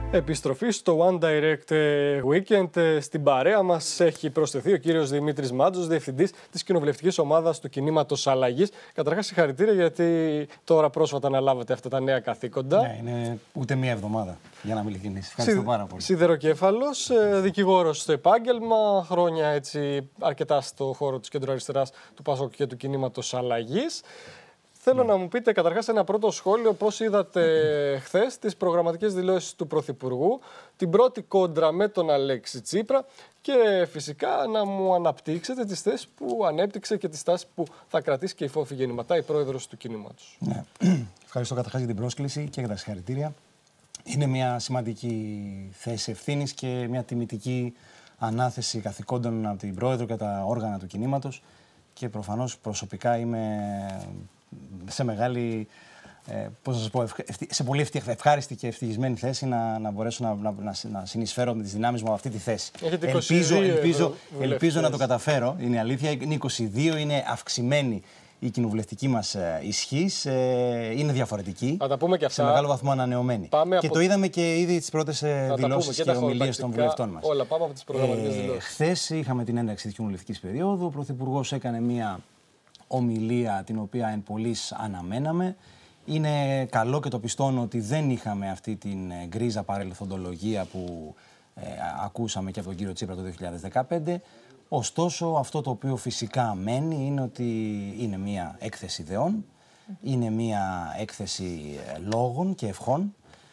Επιστροφή στο One Direct Weekend. Στην παρέα μας έχει προσθεθεί ο κύριος Δημήτρης Μάντζος, διευθυντής της κοινοβουλευτικής ομάδας του Κινήματος Αλλαγής. Καταρχάς, συγχαρητήρια, γιατί τώρα πρόσφατα αναλάβατε αυτά τα νέα καθήκοντα. Ναι, είναι ούτε μία εβδομάδα, για να είμαι ειλικρινής. Ευχαριστώ πάρα πολύ. Σιδεροκέφαλος, δικηγόρος στο επάγγελμα, χρόνια έτσι αρκετά στο χώρο της κεντροαριστεράς, του ΠΑΣΟΚ και του Κινήματος Αλλαγής. Θέλω να μου πείτε καταρχάς ένα πρώτο σχόλιο, πώς είδατε χθες τις προγραμματικές δηλώσεις του Πρωθυπουργού, την πρώτη κόντρα με τον Αλέξη Τσίπρα και φυσικά να μου αναπτύξετε τις θέσεις που ανέπτυξε και τις τάσεις που θα κρατήσει και η Φόφη Γεννηματά, η πρόεδρος του κινήματος. Ναι. Ευχαριστώ καταρχάς για την πρόσκληση και για τα συγχαρητήρια. Είναι μια σημαντική θέση ευθύνης και μια τιμητική ανάθεση καθηκόντων από την πρόεδρο και τα όργανα του κινήματος και προφανώς προσωπικά είμαι σε μεγάλη, πώς να σας πω, σε πολύ ευχάριστη και ευτυχισμένη θέση να μπορέσω να συνεισφέρω με τις δυνάμεις μου από αυτή τη θέση. Ελπίζω να το καταφέρω, είναι αλήθεια. Είναι 22, είναι αυξημένη η κοινοβουλευτική μας ισχύς, είναι διαφορετική. Θα τα πούμε και αυτά. Σε μεγάλο βαθμό ανανεωμένη. Και το είδαμε και ήδη τις πρώτες δηλώσεις και ομιλίες των βουλευτών μας. Όλα, πάμε από τις προγραμματικές δηλώσεις. Χθες είχαμε την έναρξη της κοινοβουλευτικής περίοδου. Ο Πρωθυπουργός έκανε μία ομιλία την οποία εν πολλοίς αναμέναμε. Είναι καλό και το πιστώνω ότι δεν είχαμε αυτή την γκρίζα παρελθοντολογία που ακούσαμε και από τον κύριο Τσίπρα το 2015. Ωστόσο, αυτό το οποίο φυσικά μένει είναι ότι είναι μία έκθεση ιδεών, είναι μία έκθεση λόγων και ευχών.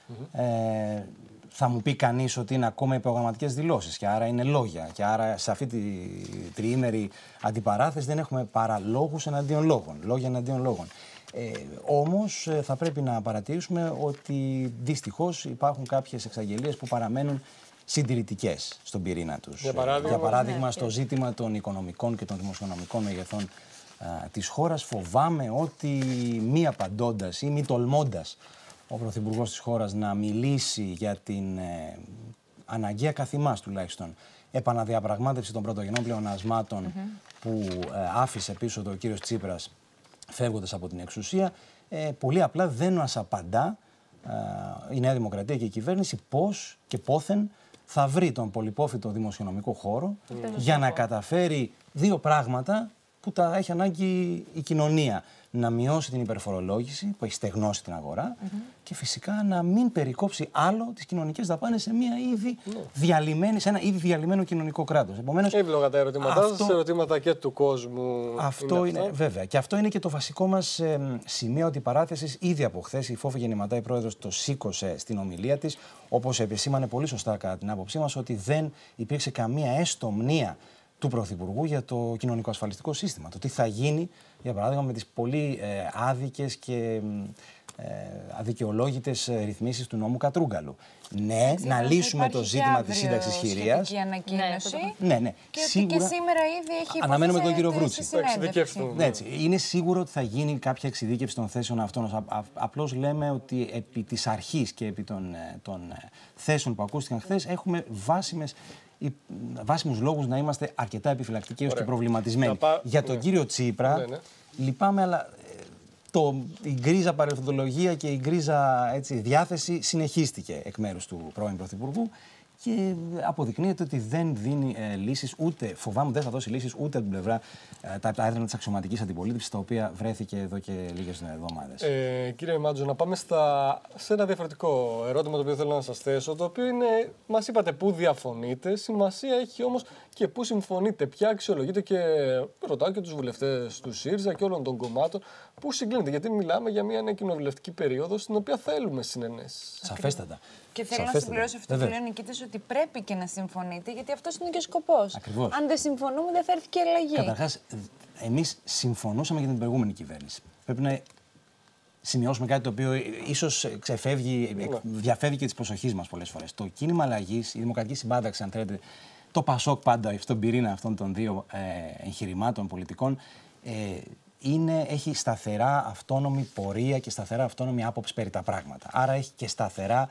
Θα μου πει κανείς ότι είναι ακόμα οι προγραμματικές δηλώσεις και άρα είναι λόγια. Και άρα σε αυτή τη τριήμερη αντιπαράθεση δεν έχουμε παρά λόγους εναντίον λόγων. Λόγια εναντίον λόγων. Όμως θα πρέπει να παρατηρήσουμε ότι δυστυχώς υπάρχουν κάποιες εξαγγελίες που παραμένουν συντηρητικές στον πυρήνα τους. Για παράδειγμα, στο ζήτημα των οικονομικών και των δημοσιονομικών μεγεθών της χώρας, φοβάμαι ότι μη απαντώντας ή μη τολμώντας ο Πρωθυπουργός της χώρας να μιλήσει για την αναγκαία καθ' ημάς τουλάχιστον επαναδιαπραγμάτευση των πρωτογενών πλεονασμάτων που άφησε πίσω το ο κύριος Τσίπρας φεύγοντας από την εξουσία, πολύ απλά δεν μας απαντά η Νέα Δημοκρατία και η κυβέρνηση πώς και πόθεν θα βρει τον πολυπόφητο δημοσιονομικό χώρο για να καταφέρει δύο πράγματα που τα έχει ανάγκη η κοινωνία. Να μειώσει την υπερφορολόγηση που έχει στεγνώσει την αγορά και φυσικά να μην περικόψει άλλο τις κοινωνικές δαπάνες σε σε ένα ήδη διαλυμένο κοινωνικό κράτος. Επομένως, εύλογα τα ερωτήματά σας, ερωτήματα και του κόσμου. Αυτό είναι βέβαια. Και αυτό είναι και το βασικό μας σημείο αντιπαράθεσης. Ήδη από χθες η Φόφη Γεννηματά, η πρόεδρος, το σήκωσε στην ομιλία της, όπως επισήμανε πολύ σωστά κατά την άποψή μας, ότι δεν υπήρξε καμία έστω μνήα του Πρωθυπουργού για το κοινωνικό ασφαλιστικό σύστημα. Το τι θα γίνει, για παράδειγμα, με τις πολύ άδικες και αδικαιολόγητες ρυθμίσεις του νόμου Κατρούγκαλου. Ναι, να λύσουμε το ζήτημα της σύνταξης χειρίας. Ναι. Και σίγουρα, και σήμερα ήδη έχει αναμένουμε τον κύριο Βρούτση. Ναι, έτσι. Είναι σίγουρο ότι θα γίνει κάποια εξειδίκευση των θέσεων αυτών. Απλώς λέμε ότι επί της αρχής και επί των θέσεων που ακούστηκαν χθες έχουμε βάσιμους λόγους να είμαστε αρκετά επιφυλακτικοί ώστε προβληματισμένοι. Για τον κύριο Τσίπρα, λυπάμαι, αλλά η γκρίζα παρελθοντολογία και η γκρίζα διάθεση συνεχίστηκε εκ μέρους του πρώην Πρωθυπουργού και αποδεικνύεται ότι δεν δίνει λύσεις, ούτε φοβάμαι δεν θα δώσει λύσεις ούτε από την πλευρά τα έδρανα της αξιωματικής αντιπολίτευσης, τα οποία βρέθηκε εδώ και λίγες εβδομάδες. Κύριε Μάντζο, να πάμε σε ένα διαφορετικό ερώτημα το οποίο θέλω να σας θέσω, το οποίο είναι, μας είπατε πού διαφωνείτε, σημασία έχει όμως και πού συμφωνείτε, ποια αξιολογείτε, και ρωτάω και τους βουλευτές του ΣΥΡΙΖΑ και όλων των κομμάτων, πού συγκλίνετε, γιατί μιλάμε για μια νέα κοινοβουλευτική περίοδο στην οποία θέλουμε συνενέσεις. Σαφέστατα. Και θέλω να συμπληρώσω αυτό που λέει ο Νικήτης, ότι πρέπει και να συμφωνείτε, γιατί αυτός είναι και ο σκοπός. Ακριβώς. Αν δεν συμφωνούμε, δεν θα έρθει και αλλαγή. Καταρχάς, εμείς συμφωνούσαμε για την προηγούμενη κυβέρνηση. Πρέπει να σημειώσουμε κάτι το οποίο ίσως διαφεύγει και της προσοχής μας πολλές φορές. Το κίνημα αλλαγής, η Δημοκρατική Συμπάταξη, αν θέλετε, το ΠΑΣΟΚ πάντα στον πυρήνα αυτών των δύο εγχειρημάτων πολιτικών, έχει σταθερά αυτόνομη πορεία και σταθερά αυτόνομη άποψη περί τα πράγματα. Άρα έχει και σταθερά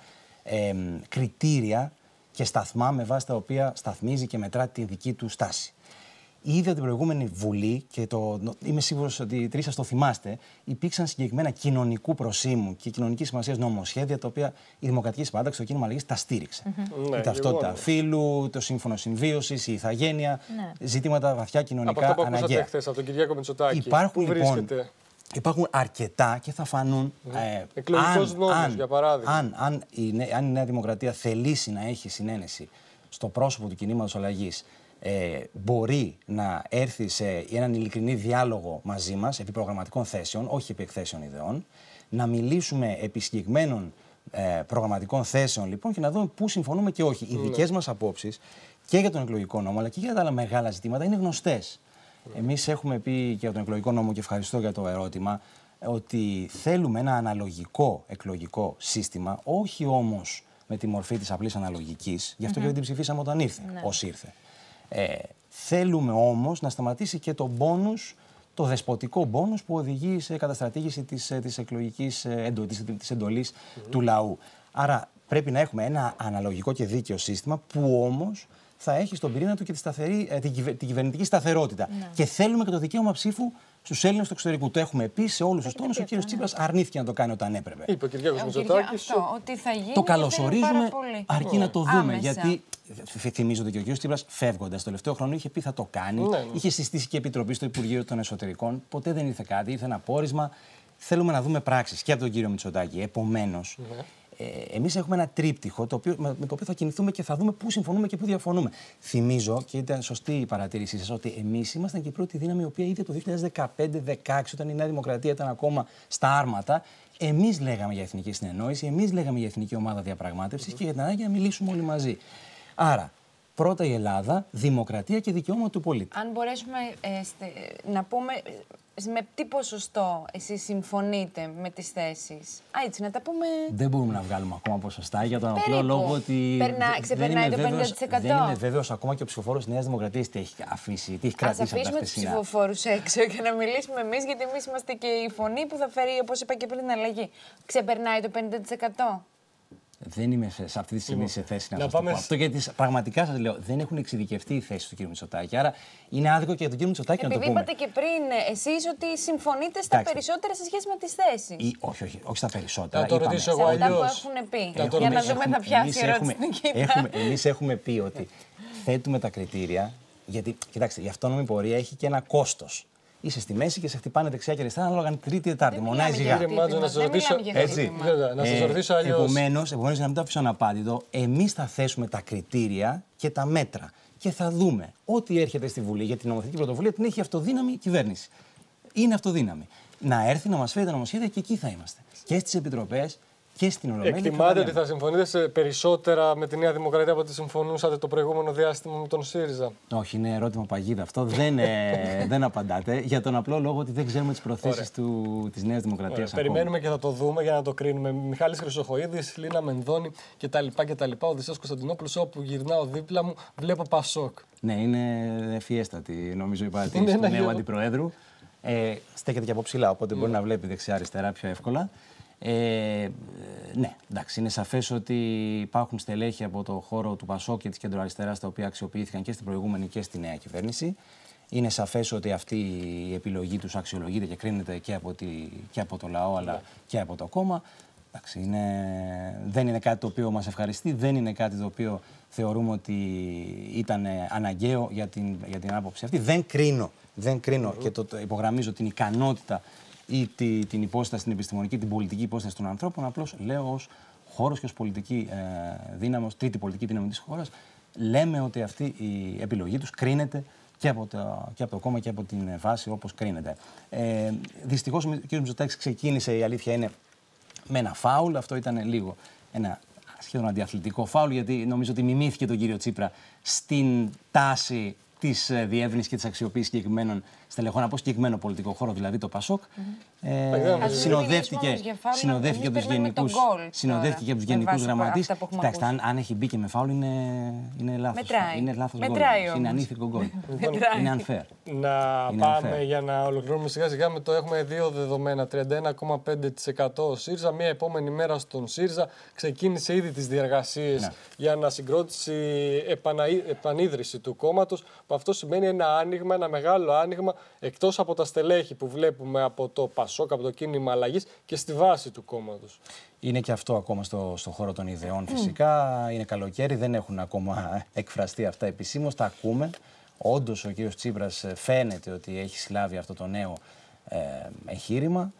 κριτήρια και σταθμά με βάση τα οποία σταθμίζει και μετρά τη δική του στάση. Ήδη από την προηγούμενη Βουλή, και είμαι σίγουρος ότι οι τρεις σας το θυμάστε, υπήρξαν συγκεκριμένα κοινωνικού προσήμου και κοινωνικής σημασίας νομοσχέδια, τα οποία η Δημοκρατική Συμπαράταξη, το κίνημα αλλαγής, τα στήριξε. Η ταυτότητα φύλου, το σύμφωνο συμβίωσης, η ηθαγένεια, ζητήματα βαθιά κοινωνικά από αυτό που αναγκαία. Ακούσατε χθες από τον Κυριάκο Μητσοτάκη. Υπάρχουν, πού βρίσκεται? Υπάρχουν αρκετά και θα φανούν. Εκλογικός νόμος, για παράδειγμα. Αν η Νέα Δημοκρατία θελήσει να έχει συνένεση στο πρόσωπο του κινήματος αλλαγής, μπορεί να έρθει σε έναν ειλικρινή διάλογο μαζί μας επί προγραμματικών θέσεων, όχι επί εκθέσεων ιδεών, να μιλήσουμε επί συγκεκριμένων προγραμματικών θέσεων λοιπόν και να δούμε πού συμφωνούμε και όχι. Οι δικές μας απόψεις και για τον εκλογικό νόμο αλλά και για τα άλλα μεγάλα ζητήματα είναι γνωστές. Εμείς έχουμε πει και για τον εκλογικό νόμο, και ευχαριστώ για το ερώτημα, ότι θέλουμε ένα αναλογικό εκλογικό σύστημα, όχι όμως με τη μορφή της απλής αναλογικής, γι' αυτό και δεν την ψηφίσαμε όταν ήρθε, ως ήρθε. Θέλουμε όμως να σταματήσει και το μπόνους, το δεσποτικό μπόνους που οδηγεί σε καταστρατήγηση της εκλογικής εντολής του λαού. Άρα πρέπει να έχουμε ένα αναλογικό και δίκαιο σύστημα που όμως θα έχει στον πυρήνα του και την κυβερνητική σταθερότητα. Και θέλουμε και το δικαίωμα ψήφου στους Έλληνες του εξωτερικού. Το έχουμε πει σε όλους τους τόνους. Ο κ. Τσίπρας αρνήθηκε να το κάνει όταν έπρεπε. Είπε ο Κυριάκος Μητσοτάκης. Ότι θα γίνει, το καλωσορίζουμε, αρκεί να το δούμε. Άμεσα. Γιατί θυμίζω ότι και ο κ. Τσίπρας, φεύγοντας το τελευταίο χρόνο, είχε πει θα το κάνει. Είχε συστήσει και επιτροπή στο Υπουργείο των Εσωτερικών. Ποτέ δεν ήρθε κάτι, ήρθε ένα πόρισμα. Θέλουμε να δούμε πράξεις και από τον κύριο Μητσοτάκη. Επομένως, εμείς έχουμε ένα τρίπτυχο με το οποίο θα κινηθούμε και θα δούμε πού συμφωνούμε και πού διαφωνούμε. Θυμίζω, και ήταν σωστή η παρατήρησή σας, ότι εμείς ήμασταν και η πρώτη δύναμη η οποία ήδη το 2015-2016, όταν η Νέα Δημοκρατία ήταν ακόμα στα άρματα, εμείς λέγαμε για εθνική συνεννόηση, εμείς λέγαμε για εθνική ομάδα διαπραγμάτευσης και για την ανάγκη να μιλήσουμε όλοι μαζί. Άρα, πρώτα η Ελλάδα, δημοκρατία και δικαιώματα του πολίτη. Αν μπορέσουμε να πούμε με τι ποσοστό εσείς συμφωνείτε με τις θέσεις. Έτσι, να τα πούμε. Δεν μπορούμε να βγάλουμε ακόμα ποσοστά για τον απλό λόγο ότι. Ξεπερνάει το 50%. Δεν είμαι βέβαιος ακόμα και ο ψηφοφόρος της Νέας Δημοκρατίας τι έχει αφήσει, τι έχει κρατήσει από τα χθεσινά. Ας αφήσουμε τους ψηφοφόρους έξω και να μιλήσουμε εμείς, γιατί εμείς είμαστε και η φωνή που θα φέρει, όπως είπα και πριν, αλλαγή. Ξεπερνάει το 50%. Δεν είμαι σε αυτή τη στιγμή σε θέση να σας το πω αυτό, γιατί πραγματικά σας λέω, δεν έχουν εξειδικευτεί οι θέσεις του κ. Μητσοτάκη. Άρα είναι άδικο και για τον κ. Μητσοτάκη να το πούμε. Επειδή είπατε και πριν εσείς ότι συμφωνείτε στα περισσότερα σε σχέση με τις θέσεις. Όχι στα περισσότερα. Να το ρωτήσω εγώ αλλιώς. Αυτά που έχουν πει. Για να δούμε, θα πιάσει η ερώτηση. Εμείς έχουμε πει ότι θέτουμε τα κριτήρια, γιατί κοιτάξτε, η αυτόνομη πορεία έχει και ένα κόστος. Είσαι στη μέση και σε χτυπάνε δεξιά και αριστερά, ανάλογα αν τρίτη ή τετάρτη. Μονάει ζυγά. Να σας ρωτήσω αλλιώς. Επομένως, για να μην το αφήσω αναπάντητο, εμείς θα θέσουμε τα κριτήρια και τα μέτρα. Και θα δούμε ό,τι έρχεται στη Βουλή για την νομοθετική πρωτοβουλία την έχει αυτοδύναμη κυβέρνηση. Είναι αυτοδύναμη. Να έρθει να μας φέρει τα νομοσχέδια και εκεί θα είμαστε. Και στις επιτροπές και στην Ολομέλεια. Εκτιμάτε ότι θα συμφωνείτε σε περισσότερα με τη Νέα Δημοκρατία από ό,τι συμφωνούσατε το προηγούμενο διάστημα με τον ΣΥΡΙΖΑ? Όχι, είναι ερώτημα παγίδα αυτό. Δεν απαντάτε. Για τον απλό λόγο ότι δεν ξέρουμε τις προθέσεις της Νέας Δημοκρατίας. Περιμένουμε και θα το δούμε για να το κρίνουμε. Μιχάλης Χρυσοχοΐδης, Λίνα Μενδώνη κτλ. Ο Οδυσσέας Κωνσταντινόπουλος, όπου γυρνάω δίπλα μου, βλέπω Πασόκ. Ναι, είναι ευφιέστατη νομίζω η παρατήρηση του νέου αντιπροέδρου. Στέκεται και από ψηλά, οπότε μπορεί να βλέπει δεξιά-αριστερά πιο εύκολα. Ναι, εντάξει, είναι σαφές ότι υπάρχουν στελέχη από το χώρο του Πασόκ και της κεντροαριστεράς τα οποία αξιοποιήθηκαν και στην προηγούμενη και στη νέα κυβέρνηση. Είναι σαφές ότι αυτή η επιλογή τους αξιολογείται και κρίνεται και από το λαό αλλά και από το κόμμα. Εντάξει, δεν είναι κάτι το οποίο μας ευχαριστεί, δεν είναι κάτι το οποίο θεωρούμε ότι ήταν αναγκαίο για την άποψη αυτή. Δεν κρίνω και το υπογραμμίζω την ικανότητα ή την υπόσταση, την επιστημονική, την πολιτική υπόσταση των ανθρώπων. Απλώς λέω ως χώρος και ως πολιτική δύναμη, ως τρίτη πολιτική δύναμη της χώρας, λέμε ότι αυτή η επιλογή τους κρίνεται και από το κόμμα και από την βάση όπως κρίνεται. Δυστυχώς ο κ. Μητσοτάκης ξεκίνησε, η αλήθεια είναι, με ένα φάουλ. Αυτό ήταν λίγο ένα σχεδόν αντιαθλητικό φάουλ, γιατί νομίζω ότι μιμήθηκε τον κύριο Τσίπρα στην τάση της διεύρυνσης και της αξιοποίησης συγκεκριμένων στελεχών από συγκεκριμένο πολιτικό χώρο, δηλαδή το ΠΑΣΟΚ. Συνοδεύτηκε από τους γενικούς γραμματείς. Κοιτάξτε, αν έχει μπει και με φάουλ είναι λάθος. Είναι λάθος γκολ. Είναι ανήθικο γκολ. Είναι unfair. Να πάμε για να ολοκληρώνουμε σιγά σιγά με το έχουμε δύο δεδομένα. 31,5% ο ΣΥΡΙΖΑ. Μία επόμενη μέρα στον ΣΥΡΙΖΑ ξεκίνησε ήδη τις διεργασίες για ανασυγκρότηση, επανίδρυση του κόμματος. Αυτό σημαίνει ένα άνοιγμα, ένα μεγάλο άνοιγμα εκτός από τα στελέχη που βλέπουμε από το ΠΑΣΟΚ, από το κίνημα αλλαγής και στη βάση του κόμματος. Είναι και αυτό ακόμα στο χώρο των ιδεών φυσικά. Είναι καλοκαίρι, δεν έχουν ακόμα εκφραστεί αυτά επισήμως. Τα ακούμε. Όντως ο κ. Τσίπρας φαίνεται ότι έχει συλλάβει αυτό το νέο εγχείρημα.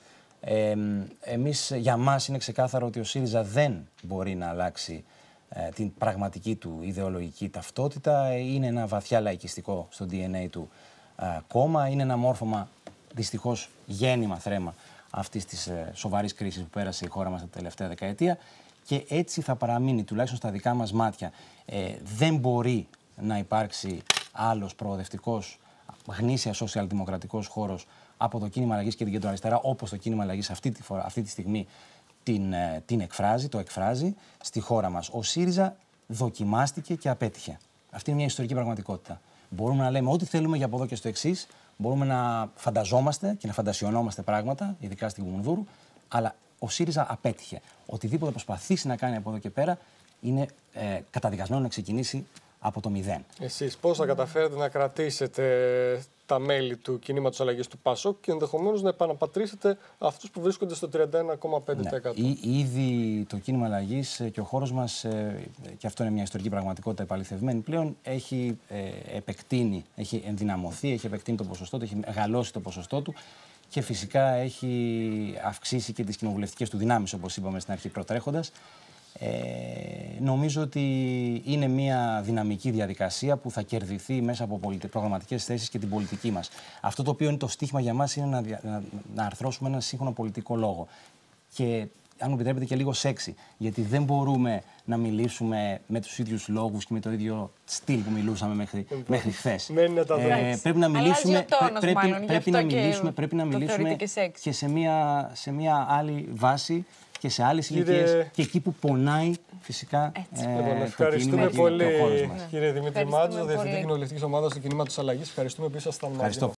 Για μας είναι ξεκάθαρο ότι ο ΣΥΡΙΖΑ δεν μπορεί να αλλάξει την πραγματική του ιδεολογική ταυτότητα. Είναι ένα βαθιά λαϊκιστικό στο DNA του κόμμα. Είναι ένα μόρφωμα, δυστυχώς, γέννημα θρέμα αυτής της σοβαρής κρίσης που πέρασε η χώρα μας τα τελευταία δεκαετία. Και έτσι θα παραμείνει, τουλάχιστον στα δικά μας μάτια. Δεν μπορεί να υπάρξει άλλος προοδευτικός, γνήσια σοσιαλδημοκρατικός χώρος από το κίνημα αλλαγής και την κεντροαριστερά, όπως το κίνημα αλλαγής αυτή τη στιγμή το εκφράζει στη χώρα μας. Ο ΣΥΡΙΖΑ δοκιμάστηκε και απέτυχε. Αυτή είναι μια ιστορική πραγματικότητα. Μπορούμε να λέμε ό,τι θέλουμε για από εδώ και στο εξής, μπορούμε να φανταζόμαστε και να φαντασιωνόμαστε πράγματα, ειδικά στην Κουμουνδούρου, αλλά ο ΣΥΡΙΖΑ απέτυχε. Οτιδήποτε προσπαθήσει να κάνει από εδώ και πέρα είναι καταδικασμένο να ξεκινήσει από το μηδέν. Εσείς πώς θα καταφέρετε να κρατήσετε τα μέλη του κινήματος αλλαγής του ΠΑΣΟΚ και ενδεχομένως να επαναπατρίσετε αυτούς που βρίσκονται στο 31,5%. Ήδη το κίνημα αλλαγής και ο χώρος μας, και αυτό είναι μια ιστορική πραγματικότητα επαληθευμένη πλέον, έχει επεκτείνει, έχει ενδυναμωθεί, έχει επεκτείνει το ποσοστό του, έχει μεγαλώσει το ποσοστό του και φυσικά έχει αυξήσει και τις κοινοβουλευτικές του δυνάμεις, όπως είπαμε στην αρχή προτρέχοντας. Νομίζω ότι είναι μια δυναμική διαδικασία που θα κερδιθεί μέσα από προγραμματικές θέσεις και την πολιτική μας. Αυτό το οποίο είναι το στίχημα για μας είναι να αρθρώσουμε ένα σύγχρονο πολιτικό λόγο. Και αν μου επιτρέπετε και λίγο σεξι, γιατί δεν μπορούμε να μιλήσουμε με τους ίδιους λόγους και με το ίδιο στυλ που μιλούσαμε μέχρι χθες. Πρέπει να μιλήσουμε, πρέπει να μιλήσουμε και σε μια άλλη βάση και σε άλλες ηλικίες και εκεί που πονάει φυσικά το κίνημα και ο χώρος μας. Κύριε Δημήτρη Μάτζο, Διευθυντή Κοινοβουλευτικής Ομάδας του Κινήματος Αλλαγής, ευχαριστούμε που ήσασταν μαζί μας.